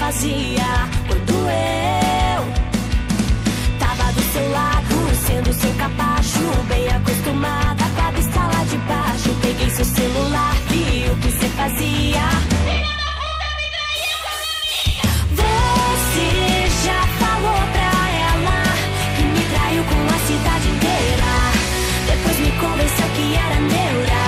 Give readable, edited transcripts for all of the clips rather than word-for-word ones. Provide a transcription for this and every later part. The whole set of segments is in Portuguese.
fazia quando eu tava do seu lado, sendo seu capacho, bem acostumada com a vista lá de baixo. Peguei seu celular, vi o que você fazia. Você já falou pra ela que me traiu com a cidade inteira. Depois me convenceu que era neura.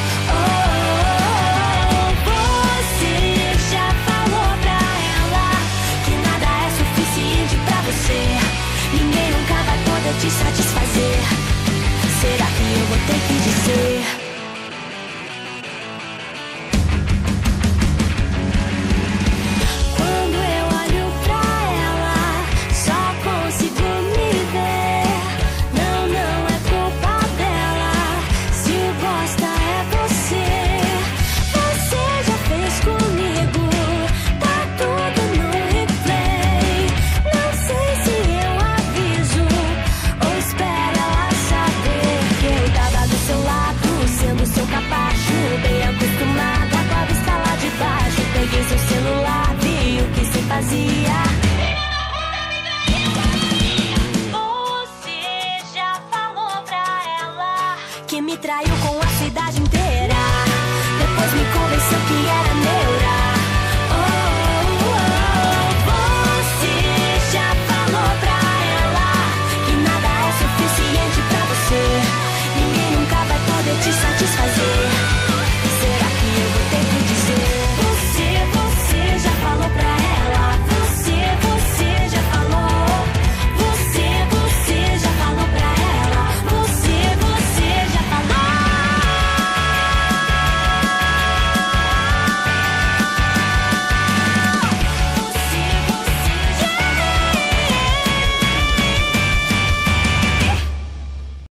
Você já falou pra ela que nada é suficiente pra você. Ninguém nunca vai poder te satisfazer. Será que eu vou ter que dizer?